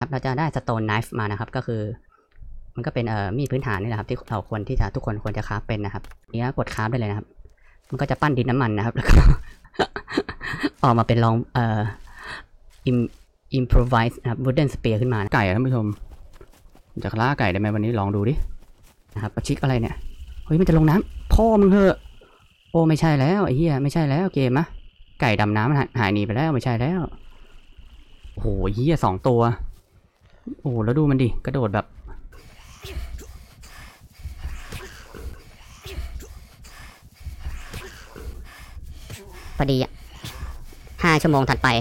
ครับเราจะได้ Stone Knife มานะครับก็คือมันก็เป็นมีดพื้นฐานนี่แหละครับที่เราควรที่จะทุกคนควรจะคราฟเป็นนะครับนี้กดคราฟได้เลยนะครับมันก็จะปั้นดินน้ำมันนะครับแล้วก็ ออกมาเป็นลองimprovise นะครับ wooden spear ขึ้นมาไก่ท่านผู้ชมจะล่าไก่ได้ไหมวันนี้ลองดูดินะครับประชิกอะไรเนี่ยเฮ้ยมันจะลงน้ำพ่อมึงเหอะโอ้ไม่ใช่แล้วไอ้เหี้ยไม่ใช่แล้วเกมนะไก่ดำน้ำมันหายหนีไปแล้วไม่ใช่แล้วโอ้โหเหี้ย2 ตัวโอ้แล้วดูมันดิกระโดดแบบพอดีอ่ะ5 ชั่วโมงถัดไป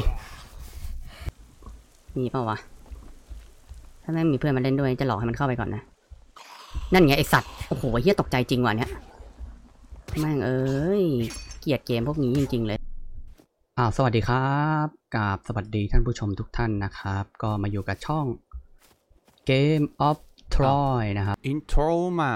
มีเปล่าวะถ้าแม่งมีเพื่อนมาเล่นด้วยจะหลอกให้มันเข้าไปก่อนนะนั่นไงไอสัตว์โอ้โหเฮียตกใจจริงว่ะเนี้ยแม่งเอ้ยเกลียดเกมพวกนี้จริงๆเลยสวัสดีครับกับสวัสดีท่านผู้ชมทุกท่านนะครับก็มาอยู่กับช่อง Game of Troy นะครับ Intro มา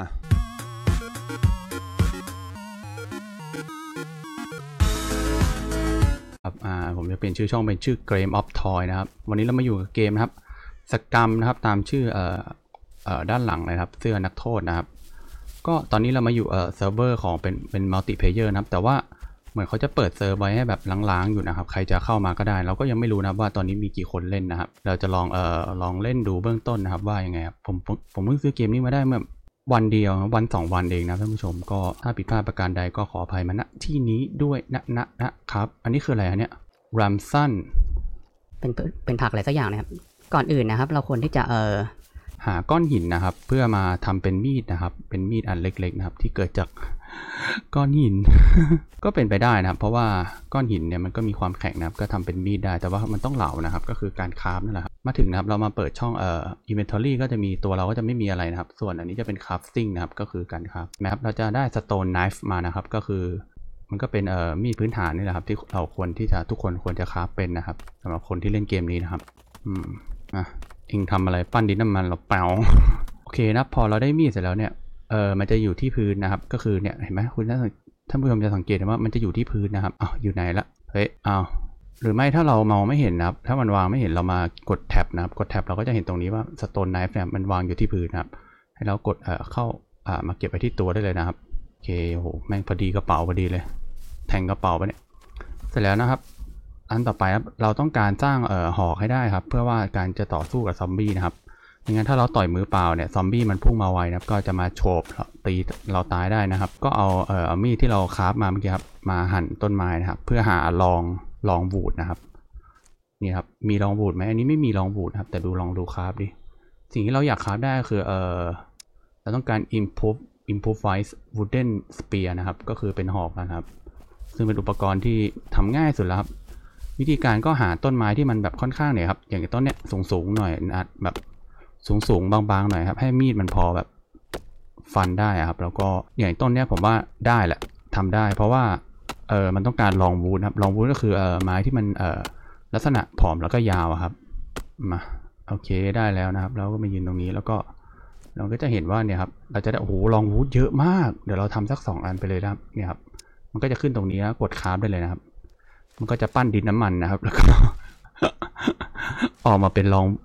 ครับผมจะเปลี่ยนชื่อช่องเป็นชื่อ Game of Troy นะครับวันนี้เรามาอยู่กับเกมนะครับสกรรมนะครับตามชื่อด้านหลังเลยครับเสื้อนักโทษนะครับก็ตอนนี้เรามาอยู่เซิร์ฟเวอร์ของเป็นมัลติเพลเยอร์นะครับแต่ว่าเหมือนเขาจะเปิดเซิร์ฟไว้ให้แบบล้างๆอยู่นะครับใครจะเข้ามาก็ได้เราก็ยังไม่รู้นะว่าตอนนี้มีกี่คนเล่นนะครับเราจะลองเล่นดูเบื้องต้นนะครับว่ายังไงครับผมเพิ่งซื้อเกมนี้มาได้เมื่อวันเดียววัน2 วันเองนะท่านผู้ชมก็ถ้าผิดพลาดประการใดก็ขออภัยมาณที่นี้ด้วยนะครับอันนี้คืออะไรเนี่ยรัมซันเป็นผักอะไรสักอย่างนะครับก่อนอื่นนะครับเราควรที่จะหาก้อนหินนะครับเพื่อมาทำเป็นมีดนะครับเป็นมีดอันเล็กๆนะครับที่เกิดจากก้อนหิน ก็เป็นไปได้นะครับเพราะว่าก้อนหินเนี่ยมันก็มีความแข็งนะครับก็ทำเป็นมีดได้แต่ว่ามันต้องเหลานะครับก็คือการคราฟนั่นแหละครับมาถึงนะครับเรามาเปิดช่องinventory ก็จะมีตัวเราก็จะไม่มีอะไรนะครับส่วนอันนี้จะเป็น crafting นะครับก็คือการคราฟนะครับเราจะได้ stone knife มานะครับก็คือมันก็เป็นมีดพื้นฐานนี่แหละครับที่เราควรที่จะทุกคนควรจะคราฟเป็นนะครับสำหรับคนที่เล่นเกมนี้นะครับเองทำอะไรปั้นดินน้ำมันเราเปล่า โอเคนะพอเราได้มีดเสร็จแล้วเนี่ยมันจะอยู่ที่พื้นนะครับก็คือเนี่ยเห็นไหมคุณท่านผู้ชมจะสังเกตว่ามันจะอยู่ที่พื้นนะครับอยู่ไหนละเฮ้ยหรือไม่ถ้าเรามองไม่เห็นนะครับถ้ามันวางไม่เห็นเรามากดแท็บนะครับกดแท็บเราก็จะเห็นตรงนี้ว่า Stone Knife เนี่ยมันวางอยู่ที่พื้นนะครับให้เรากดเข้ามาเก็บไปที่ตัวได้เลยนะครับโอเคโหแม่งพอดีกระเป๋าพอดีเลยแทงกระเป๋าไปเนี่ยเสร็จแล้วนะครับอันต่อไปครับเราต้องการสร้างหอกให้ได้ครับเพื่อว่าการจะต่อสู้กับซอมบี้นะครับไม่งั้นถ้าเราต่อยมือเปล่าเนี่ยซอมบี้มันพุ่งมาไวนะครับก็จะมาโฉบตีเราตายได้นะครับก็เอามีดที่เราคราฟมาเมื่อกี้ครับมาหั่นต้นไม้นะครับเพื่อหาลองวูดนะครับนี่ครับมีลองวูดไหมอันนี้ไม่มีลองวูดครับแต่ลองดูคราฟดิสิ่งที่เราอยากคราฟได้คือเราต้องการ improvise wooden spear นะครับก็คือเป็นหอกนะครับซึ่งเป็นอุปกรณ์ที่ทำง่ายสุดแล้วครับวิธีการก็หาต้นไม้ที่มันแบบค่อนข้างเนี่ยครับอย่างต้นเนี้ยสูงหน่อยแบบสูงบางๆหน่อยครับให้มีดมันพอแบบฟันได้ครับแล้วก็อย่างต้นเนี้ยผมว่าได้แหละทำได้เพราะว่ามันต้องการลองวูดครับลองวูดก็คือไม้ที่มันลักษณะผอมแล้วก็ยาวครับมาโอเคได้แล้วนะครับเราก็มายืนตรงนี้แล้วก็เราก็จะเห็นว่าเนี่ยครับเราจะได้โอ้โหลองวูดเยอะมากเดี๋ยวเราทำสัก2 อันไปเลยนะครับเนี่ยครับมันก็จะขึ้นตรงนี้กดคราฟได้เลยนะครับมันก็จะปั้นดินน้ำมันนะครับแล้วก็ ออกมาเป็นลอง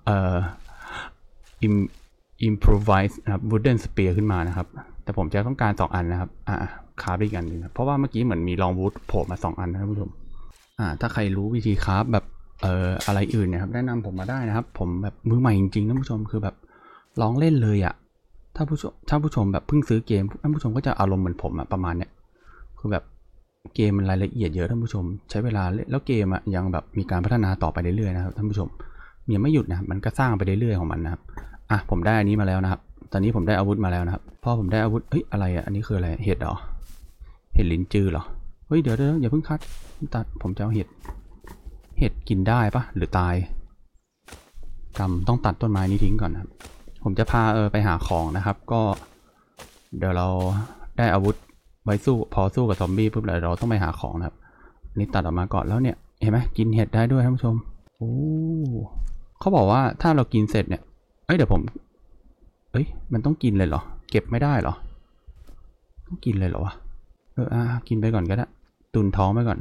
improvise นะครับ wooden spear ขึ้นมานะครับแต่ผมจะต้องการ2 อันนะครับคราฟอีกอันนึงเพราะว่าเมื่อกี้เหมือนมีลองวูดโผล่มา2 อันนะท่านผู้ชมถ้าใครรู้วิธีคราฟแบบอะไรอื่นนะครับแนะนำผมมาได้นะครับผมแบบมือใหม่จริงๆท่านผู้ชมคือแบบลองเล่นเลยถ้าผู้ชมแบบเพิ่งซื้อเกมท่านผู้ชมก็จะอารมณ์เหมือนผมประมาณเนี้ยคือแบบเกมมันรายละเอียดเยอะท่านผู้ชมใช้เวลาแล้วเกมยังแบบมีการพัฒนาต่อไปเรื่อยๆนะครับท่านผู้ชมยังไม่หยุดนะมันก็สร้างไปเรื่อยๆของมันนะครับผมได้อันนี้มาแล้วนะครับตอนนี้ผมได้อาวุธมาแล้วนะครับพอผมได้อาวุธอะไรอันนี้คืออะไรเห็ดเหรอเห็ดลิ้นจือเหรอเฮ้ยเดี๋ยวอย่าเพิ่งคัดตัดผมจะเอาเห็ดกินได้ปะหรือตายต้องตัดต้นไม้นี้ทิ้งก่อนนะครับผมจะพาไปหาของนะครับก็เดี๋ยวเราได้อาวุธไว้พอสู้กับซอมบี้ปุ๊บเราต้องไปหาของนะครับนี่ตัดออกมาก่อนแล้วเนี่ยเห็นไหมกินเห็ดได้ด้วยท่านผู้ชมโอ้เขาบอกว่าถ้าเรากินเสร็จเนี่ยเดี๋ยวผมมันต้องกินเลยเหรอเก็บไม่ได้เหรอต้องกินเลยเหรอวะกินไปก่อนก็ได้ตุนท้องไปก่อน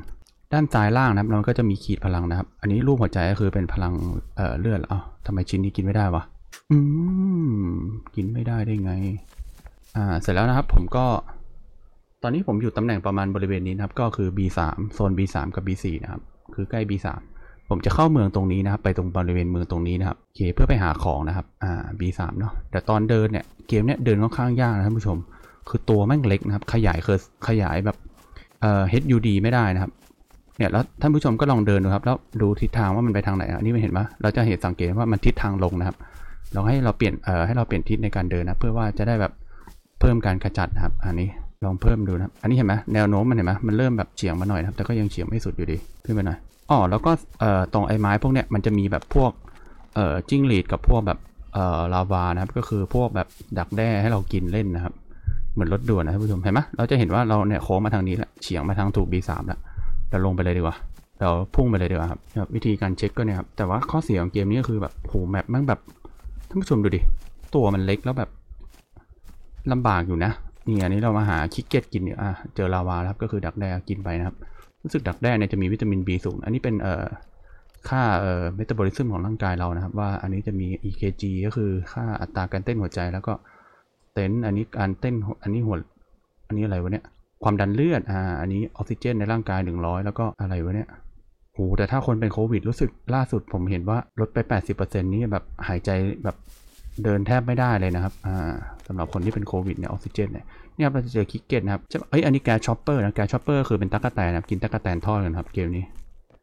ด้านซ้ายล่างนะครับมันก็จะมีขีดพลังนะครับอันนี้รูปหัวใจก็คือเป็นพลังเลือดทำไมชิ้นนี้กินไม่ได้วะกินไม่ได้ได้ไงเสร็จแล้วนะครับผมก็ตอนนี้ผมอยู่ตำแหน่งประมาณบริเวณนี้นะครับก็คือ B3 โซน B3 กับ B4 นะครับคือใกล้ B3 ผมจะเข้าเมืองตรงนี้นะครับไปตรงบริเวณเมืองตรงนี้นะครับโอเคเพื่อไปหาของนะครับB3 เนาะแต่ตอนเดินเนี่ยเกมเนี้ยเดินค่อนข้างยากนะท่านผู้ชมคือตัวแม่งเล็กนะครับขยายแบบHUD ไม่ได้นะครับเนี่ยแล้วท่านผู้ชมก็ลองเดินดูครับแล้วดูทิศทางว่ามันไปทางไหนอันนี้ไม่เห็นปะเราจะเห็นสังเกตว่ามันทิศทางลงนะครับเราให้เราเปลี่ยนทิศในการเดินนะเพื่อว่าจะได้แบบเพิ่มการขจัดนะครับอันนี้ลองเพิ่มดูนะครับอันนี้เห็นไหมแนวโน้มมันเห็นไหมมันเริ่มแบบเฉียงมาหน่อยนะครับแต่ก็ยังเฉียงไม่สุดอยู่ดีขึ้นไปหน่อยแล้วก็ตรงไอ้ไม้พวกเนี้ยมันจะมีแบบพวกจิ้งหรีดกับพวกแบบลาวานะครับก็คือพวกแบบดักแด้ให้เรากินเล่นนะครับเหมือนรถด่วนนะท่านผู้ชมเห็นไหมเราจะเห็นว่าเราเนี่ยโค้งมาทางนี้แหละเฉียงมาทางถูก B3 แล้วเราลงไปเลยดีกว่าเราพุ่งไปเลยดีกว่าครับวิธีการเช็คก็เนี่ยครับแต่ว่าข้อเสียของเกมนี้ก็คือแบบโหแมปมันแบบท่านผู้ชมดูดิตัวมันเล็กแล้วแบบลำบากอยู่นะนี่อันนี้เรามาหาคิกเก็ตกินเนี่ยเจอลาวาครับก็คือดักแด้กินไปนะครับรู้สึกดักแด้เนี่ยจะมีวิตามิน B สูงอันนี้เป็นค่าเมตาบอลิซึมของร่างกายเรานะครับว่าอันนี้จะมี EKG ก็คือค่าอัตราการเต้นหัวใจแล้วก็เต้นอันนี้การเต้นอันนี้อันนี้อะไรวะเนี่ยความดันเลือดอันนี้ออกซิเจนในร่างกาย100แล้วก็อะไรวะเนี่ยโหแต่ถ้าคนเป็นโควิดรู้สึกล่าสุดผมเห็นว่าลดไป 80% นี่แบบหายใจแบบเดินแทบไม่ได้เลยนะครับสำหรับคนที่เป็นโควิดเนี่ยออกซิเจนเนี่ยเราจะเจอคิกเก็ตนะครับอันนี้แกช็อปเปอร์นะแกช็อปเปอร์คือเป็นตั๊กแตนนะครับกินตั๊กแตนทอดกันครับเกมนี้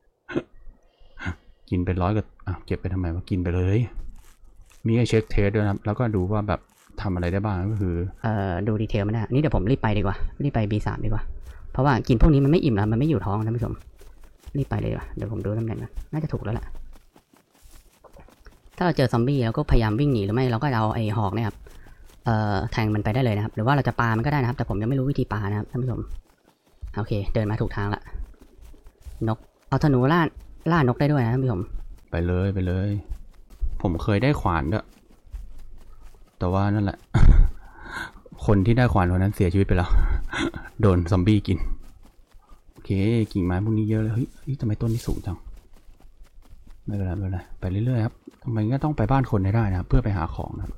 กินไป100ก็เก็บไปทำไมวะกินไปเลยมีให้เช็คเทสด้วยนะครับแล้วก็ดูว่าแบบทำอะไรได้บ้างก็คือดูดีเทลไม่ได้นี่เดี๋ยวผมรีบไปดีกว่ารีบไป B3 ดีกว่าเพราะว่ากินพวกนี้มันไม่อิ่มแล้วมันไม่อยู่ท้องท่านผู้ชมรีบไปเลยดีกว่าเดี๋ยวผมดูตำแหน่งนะน่าจะถูกแล้วแหละถ้าเราเจอซอมบี้เราก็พยายามวิ่งหนีหรือไม่เราก็เอาไอ้หอกเนี่ยครับแทงมันไปได้เลยนะครับหรือว่าเราจะปามันก็ได้นะครับแต่ผมยังไม่รู้วิธีปานะครับท่านผู้ชมโอเคเดินมาถูกทางละนกเอาธนูล่านกได้ด้วยนะท่านผู้ชมไปเลยผมเคยได้ขวานด้วยแต่ว่านั่นแหละ คนที่ได้ขวานคนนั้นเสียชีวิตไปแล้ว โดนซอมบี้กินโอเคกิ่งไม้พวกนี้เยอะเลยเฮ้ยทำไมต้นนี้สูงจังไม่เป็นไรไปเรื่อยๆครับทำไมก็ต้องไปบ้านคนให้ได้นะครับเพื่อไปหาของนะครับ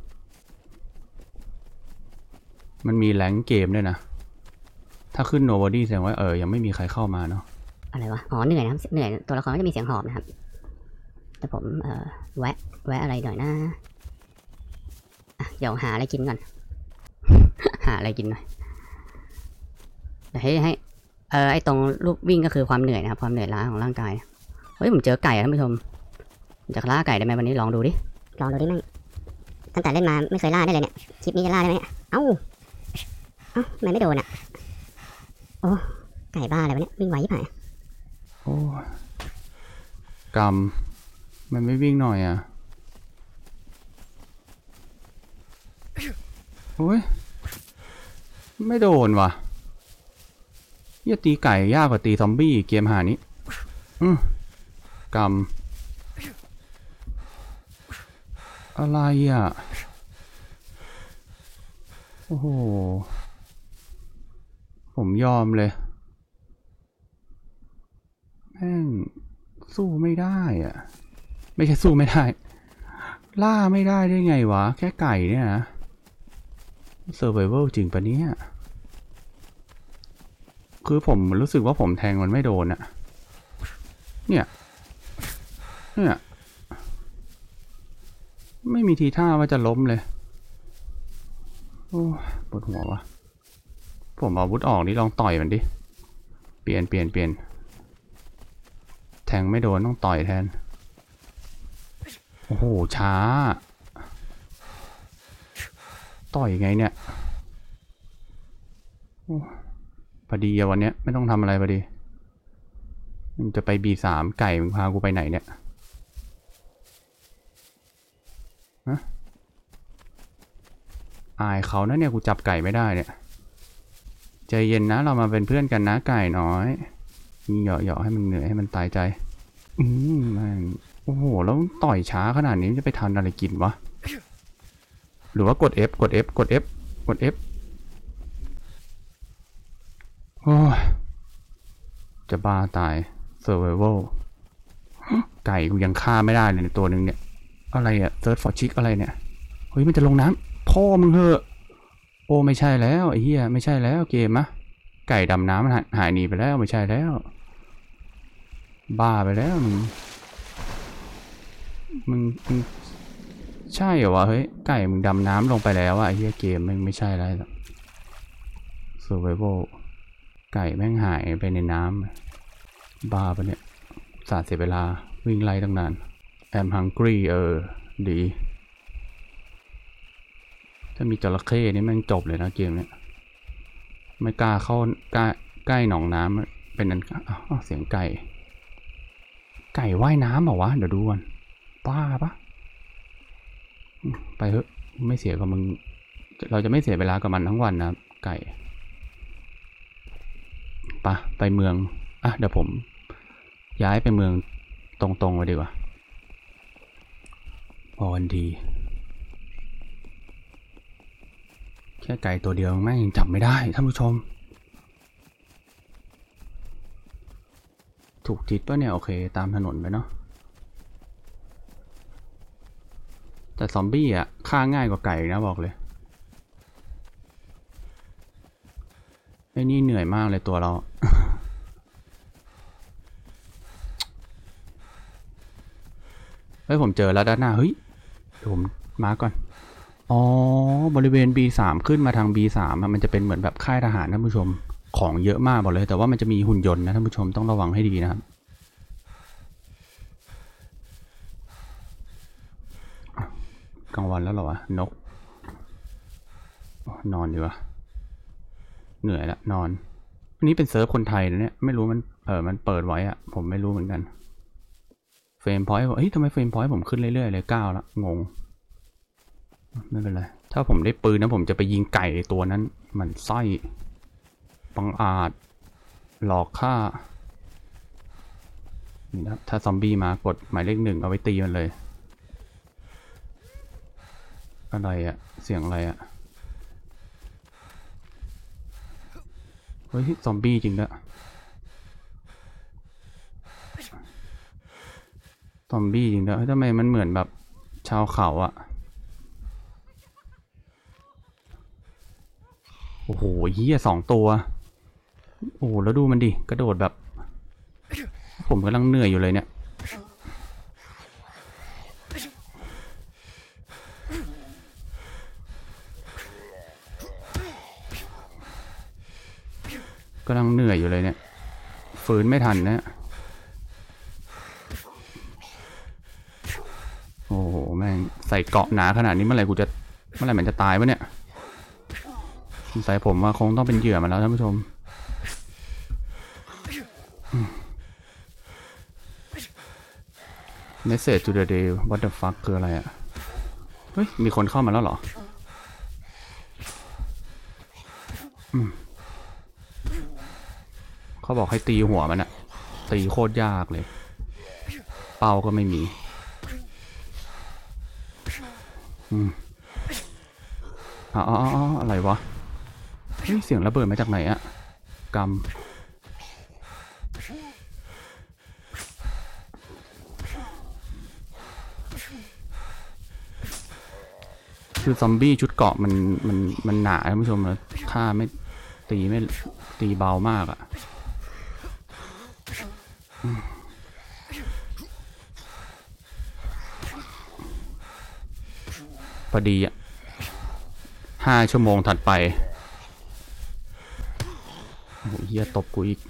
มันมีแรงเกมด้วยนะถ้าขึ้น nobody แสดงว่ายังไม่มีใครเข้ามาเนาะอะไรวะเหนื่อยนะครับเหนื่อยตัวละครก็จะมีเสียงหอบนะครับแต่ผมแวะอะไรหน่อยนะเดี๋ยวหาอะไรกินก่อน หาอะไรกินหน่อยเดี๋ยวให้ไอ้ตรงลูกวิ่งก็คือความเหนื่อยนะครับความเหนื่อยล้าของร่างกายเฮ้ยผมเจอไก่ท่านผู้ชมจะล่าไก่ได้ไหมวันนี้ลองดูดิมั่งตั้งแต่เล่นมาไม่เคยล่าได้เลยเนี่ยคลิปนี้จะล่าได้ไหมเอ้ามันไม่โดนอ่ะโอ้ไก่บ้าอะไรวะเนี่ยวิ่งไวยิ่งหายโอ้กรรมมันไม่วิ่งหน่อยอ่ะโอ้ยไม่โดนว่ะอย่าตีไก่ยากกว่าตีซอมบี้เกมหานี้กรรมอะไรอ่ะโอ้โหผมยอมเลยแม่งสู้ไม่ได้อ่ะไม่ใช่สู้ไม่ได้ล่าไม่ได้ได้ไงวะแค่ไก่เนี่ยนะเซอร์ไวเวลจริงปะเนี่ยคือผมรู้สึกว่าผมแทงมันไม่โดนอะเนี่ยไม่มีทีท่าว่าจะล้มเลยโอ้ปวดหัววะผมเอาอาวุธออกนี่ลองต่อยมันดิเปลี่ยนแทงไม่โดนต้องต่อยแทนโอ้โหช้าต่อยไงเนี่ยพอดีวันเนี้ยไม่ต้องทำอะไรพอดีมันจะไป B3 ไก่มึงพากูไปไหนเนี่ยฮะอายเขานะเนี่ยกูจับไก่ไม่ได้เนี่ยใจเย็นนะเรามาเป็นเพื่อนกันนะไก่น้อยนี่เหยาะให้มันเหนื่อยให้มันตายใจมันโอ้โหแล้วต่อยช้าขนาดนี้จะไปทันอะไรกินวะหรือว่ากด F โอ้ยจะบ้าตาย survival ไก่กูยังฆ่าไม่ได้เลยในตัวหนึ่งเนี่ยอะไรอะ search for chick อะไรเนี่ยเฮ้ยมันจะลงน้ำพ่อมึงเหอะโอ้ไม่ใช่แล้วไอ้เหี้ยไม่ใช่แล้วเกมอะไก่ดำน้ำมันหายหนีไปแล้วไม่ใช่แล้วบ้าไปแล้วมึงใช่เหรอวะเฮ้ยไก่มึงดำน้ำลงไปแล้วอะไอ้เหี้ยเกมไม่ใช่แล้ว survival ไก่แม่งหายไปในน้ำบ้าปะเนี่ยสาดเสียเวลาวิ่งไล่ตั้งนาน I'm hungry ดีถ้ามีจระเข้นี่แม่งจบเลยนะเกมเนี้ยไม่กล้าเข้าใกล้หนองน้ำเป็นนั้นเสียงไก่ว่ายน้ำเหรอวะเดี๋ยวดูก่อนบ้าปะไปเถอะไม่เสียกับมึงเราจะไม่เสียเวลากับมันทั้งวันนะไก่ไปเมืองเดี๋ยวผมย้ายไปเมืองตรงๆไปดีกว่าพอวันดีแค่ไก่ตัวเดียวแม่งยังจับไม่ได้ท่านผู้ชมถูกทิศป่ะเนี่ยโอเคตามถนนไปเนาะแต่ซอมบี้ฆ่าง่ายกว่าไก่นะบอกเลยไอ้นี่เหนื่อยมากเลยตัวเรา เฮ้ยผมเจอแล้วด้านหน้าเฮ้ยเดี๋ยวผมมาก่อนบริเวณ B3 ขึ้นมาทาง B3 มันจะเป็นเหมือนแบบค่ายทหารท่านผู้ชมของเยอะมากบอกเลยแต่ว่ามันจะมีหุ่นยนต์นะท่านผู้ชมต้องระวังให้ดีนะครับกลางวันแล้วเหรอวะนกนอนดีกว่าเหนื่อยละนอนวันนี้เป็นเซิร์ฟคนไทยนะเนี่ยไม่รู้มันเปิดไว้ผมไม่รู้เหมือนกันเฟรมพอยต์เฮ้ยทำไมเฟรมพอยต์ผมขึ้นเรื่อยๆเลย9ละงงไม่เป็นไรถ้าผมได้ปืนนะผมจะไปยิงไก่ตัวนั้นมันไส้บังอาจหลอกฆ่านี่นะถ้าซอมบี้มากดหมายเลข1เอาไว้ตีมันเลยอะไรเสียงอะไรเฮ้ยซอมบี้จริงด้วยซอมบี้จริงด้วยทำไมมันเหมือนแบบชาวเขาโอ้โหเหี้ย2 ตัวโอ้โหแล้วดูมันดิกระโดดแบบผมกำลังเหนื่อยอยู่เลยเนี่ยกำลังเหนื่อยอยู่เลยเนี่ยฟื้นไม่ทันนะโอ้โหแม่งใส่เกราะหนาขนาดนี้เมื่อไหร่มันจะตายวะเนี่ยใส่ผมว่าคงต้องเป็นเหยื่อมาแล้วท่านผู้ชมMessage to the day what the fuck คืออะไรเฮ้ยมีคนเข้ามาแล้วเหรอเขาบอกให้ตีหัวมันตีโคตรยากเลยเป้าก็ไม่มีอะไรวะเฮ้ยเสียงระเบิดมาจากไหนกำคือซอมบี้ชุดเกราะมันหนาท่านผู้ชมนะฆ่าไม่ตีเบามากพอดี5 ชั่วโมงถัดไปโอ้โหเฮียตบกูอีก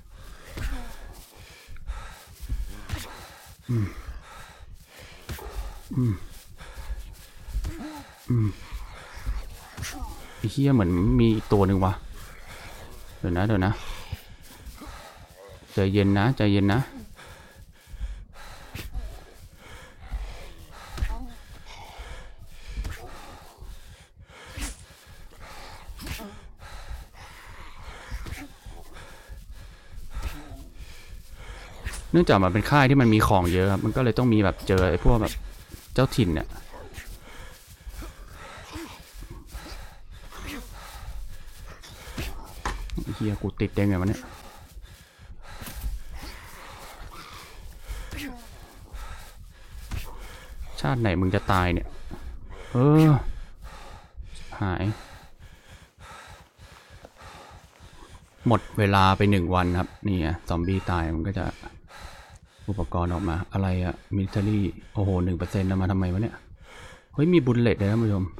เฮียเหมือนมีอีกตัวหนึ่งวะเดี๋ยวนะใจเย็นนะเนื่องจากมันเป็นค่ายที่มันมีของเยอะครับมันก็เลยต้องมีแบบเจอไอ้พวกแบบเจ้าถิ่นเนี่ยเฮียกูติดได้ไงวะเนี่ยชาติไหนมึงจะตายเนี่ยเออหายหมดเวลาไป1 วันครับนี่ไงซอมบี้ตายมันก็จะอุปกรณ์ออกมาอะไรอะมิลิเตอรี่โอ้โห1%นะมาทำไมวะเนี่ยเฮ้ยมีบุลเลตเลยท่านผู้ชม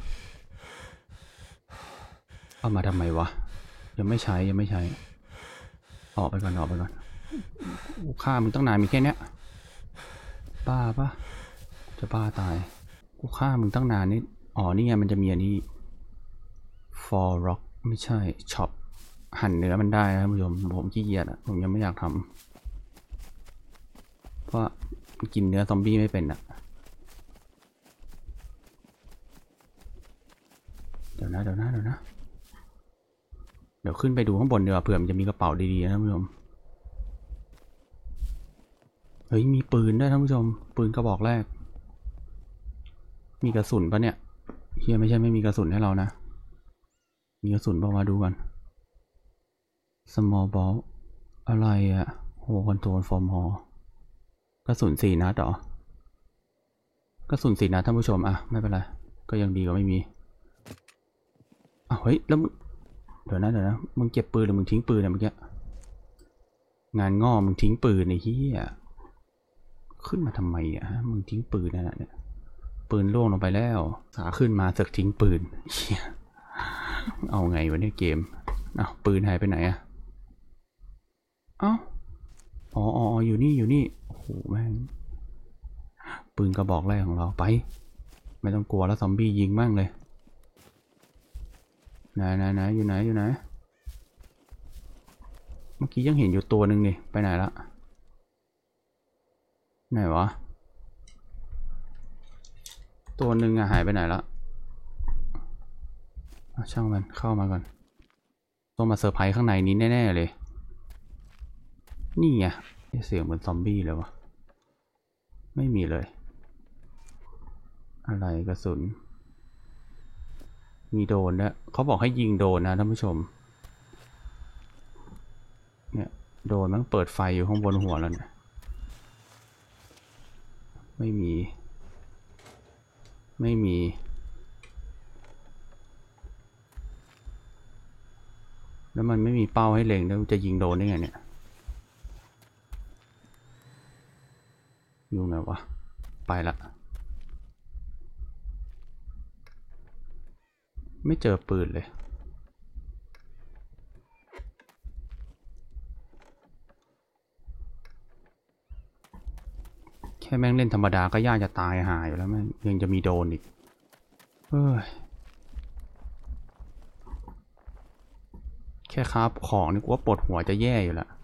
เอามาทำไมวะยังไม่ใช้ออกไปก่อนฆ่ามึงตั้งนานมีแค่เนี้ยบ้าปะจะบ้าตายกูฆ่ามึงตั้งนานนี่อ๋อนี่ไงมันจะมีอันนี้ for rock ไม่ใช่ shop หั่นเนื้อมันได้นะท่านผู้ชมผมขี้เกียจอ่ะผมยังไม่อยากทำเพราะกินเนื้อซอมบี้ไม่เป็นอ่ะเดี๋ยวขึ้นไปดูข้างบนดีกว่าเผื่อมันจะมีกระเป๋าดีๆนะท่านผู้ชมเฮ้ยมีปืนด้วยท่านผู้ชมปืนกระบอกแรกมีกระสุนปะเนี่ยเฮียไม่ใช่ไม่มีกระสุนให้เรานะมีกระสุนบอกมาดูกัน small ball อะไรอะโหคอนโทรลฟอร์มฮอกระสุน4 นัดเหรอกระสุน4 นัดท่านผู้ชมอ่ะไม่เป็นไรก็ยังดีกว่าไม่มีอ้าวเฮ้ยแล้วเดี๋ยวนะมึงเก็บปืนหรือมึงทิ้งปืนเนี่ยเมื่อกี้งานง่อมึงทิ้งปืนไอ้เหี้ยขึ้นมาทำไมอ่ะมึงทิ้งปืนนั่นแหละเนี่ยปืนล่วงลงไปแล้วขาขึ้นมาเสกทิ้งปืนเหี้ยเอาไงวะเนี่ยเกมอ้าวปืนหายไปไหนอ่ะเอ้าอ๋ออยู่นี่โอ้โหแม่งปืนกระบอกแรกของเราไปไม่ต้องกลัวแล้วซอมบี้ยิงมั่งเลยไหนอยู่ไหนเมื่อกี้ยังเห็นอยู่ตัวหนึ่งนี่ไปไหนละไหนวะตัวหนึ่งอะหายไปไหนละช่างมันเข้ามาก่อนต้องมาเซอร์ไพรส์ข้างในนี้แน่ๆเลยนี่ไงเสียงเหมือนซอมบี้เลยวะไม่มีเลยอะไรกระสุนมีโดนด้วยเขาบอกให้ยิงโดนนะท่านผู้ชมเนี่ยโดนมันเปิดไฟอยู่ข้างบนหัวแล้วเนี่ยไม่มีแล้วมันไม่มีเป้าให้เล็งแล้วจะยิงโดนได้ไงเนี่ยอยู่ไงวะไปละไม่เจอปืนเลยแค่แม่งเล่นธรรมดาก็ยากจะตายหายอยู่แล้วแม่งยังจะมีโดนอีกเฮ้ยแค่คราฟของนี่กูว่าปวดหัวจะแย่อยู่แล้ว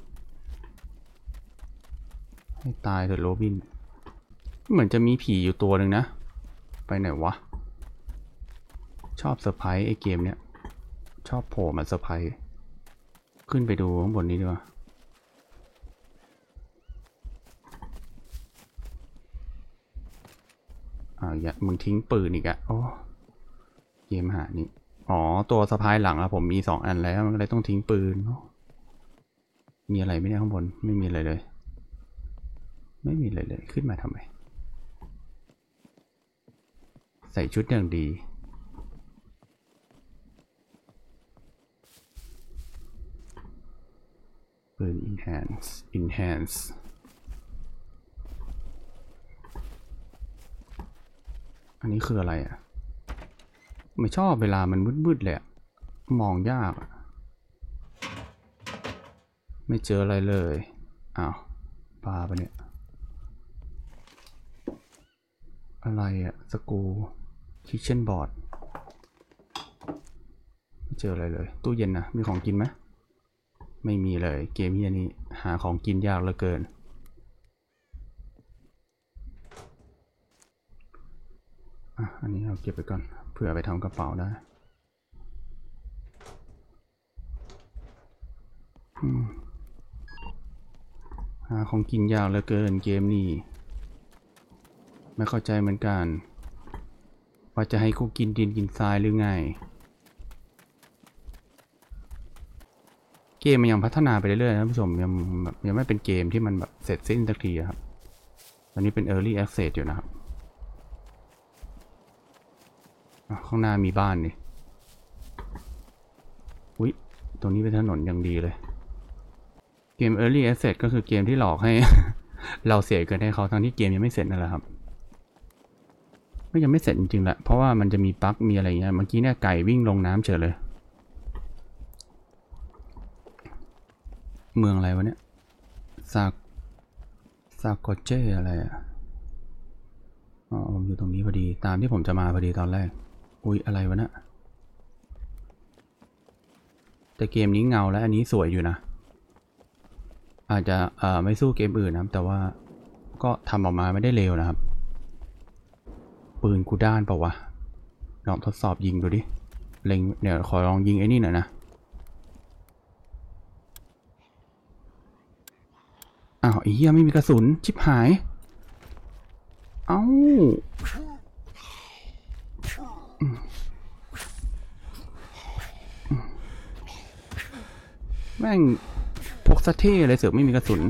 ให้ตายเถอะโรบินเหมือนจะมีผีอยู่ตัวหนึ่งนะไปไหนวะชอบเซอร์ไพรส์ไอ้เกมเนี้ยชอบโผล่มาเซอร์ไพรส์ขึ้นไปดูข้างบนนี้ดีกว่าอย่ามึงทิ้งปืนอีกอะโอ้เกมหานี่อ๋อตัวสะพายหลังอะผมมี2 อันแล้วมันก็เลยต้องทิ้งปืนมีอะไรไม่ได้ข้างบนไม่มีอะไรเลยขึ้นมาทำไมใส่ชุดอย่างดีปืน enhance อันนี้คืออะไรอ่ะไม่ชอบเวลามันมืดๆเลยมองยากไม่เจออะไรเลยอ้าวปลาปะเนี่ยอะไรอ่ะสกูคิทเช่นบอร์ดไม่เจออะไรเลยตู้เย็นนะมีของกินไหมไม่มีเลยเกมนี้นี่หาของกินยากเหลือเกินอันนี้เราเก็บไปก่อนเผื่อไปทำกระเป๋าได้หาของกินยากเหลือเกินเกมนี้ไม่เข้าใจเหมือนกันว่าจะให้กูกินดินกินทรายหรือไงเกมมันยังพัฒนาไปเรื่อยๆนะท่านผู้ชมยังไม่เป็นเกมที่มันแบบเสร็จสิ้นสักทีครับตอนนี้เป็น Early Access อยู่นะครับข้างหน้ามีบ้านนี่อุ๊ยตรงนี้เป็นถนนอย่างดีเลยเกม Early Access ก็คือเกมที่หลอกให้ เราเสียเงินให้เขาทั้งที่เกมยังไม่เสร็จนั่นแหละครับก็ยังไม่เสร็จจริงๆแหละเพราะว่ามันจะมีบั๊กมีอะไรเงี้ยเมื่อกี้เนี่ยไก่วิ่งลงน้ำเฉยเลยเมืองอะไรวะเนี่ยซาโกเจอะไรอ่ะอ๋อผมอยู่ตรงนี้พอดีตามที่ผมจะมาพอดีตอนแรกอุ๊ยอะไรวะเนี่ยแต่เกมนี้เงาและอันนี้สวยอยู่นะอาจจะไม่สู้เกมอื่นนะแต่ว่าก็ทำออกมาไม่ได้เลวนะครับปืนกูด้านเปล่าวะลองทดสอบยิงดูดิเล็งเดี๋ยวขอลองยิงไอ้นี่หน่อยนะอ้าวไอ้เหี้ยไม่มีกระสุนชิบหายเอ้าแม่งพกซะเท่เลยเสือกไม่มีกระสุน